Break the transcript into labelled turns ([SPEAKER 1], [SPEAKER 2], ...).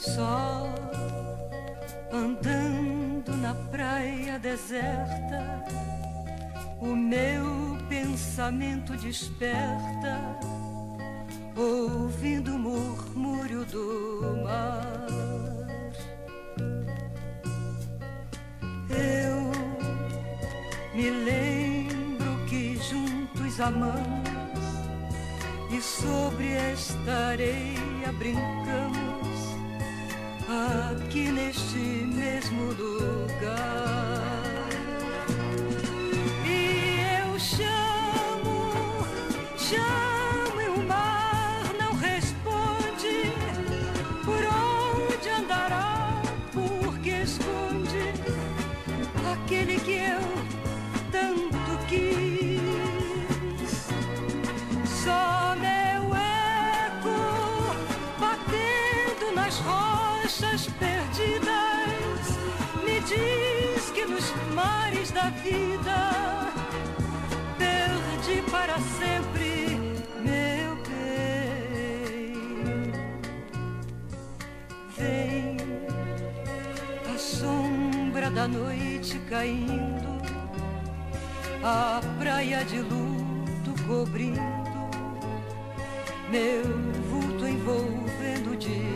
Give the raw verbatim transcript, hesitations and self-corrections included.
[SPEAKER 1] Só andando na praia deserta, o meu pensamento desperta, ouvindo o murmúrio do mar. Eu me lembro que juntos amamos e sobre esta areia brincamos, aqui neste mesmo lugar. E eu chamo, chamo e o mar não responde. Por onde andará, porque esconde aquele que eu tanto quis. Só meu eco batendo nas rochas perdidas me diz que nos mares da vida perdi para sempre meu bem. Vem a sombra da noite caindo, a praia de luto cobrindo, meu vulto envolvendo o dia.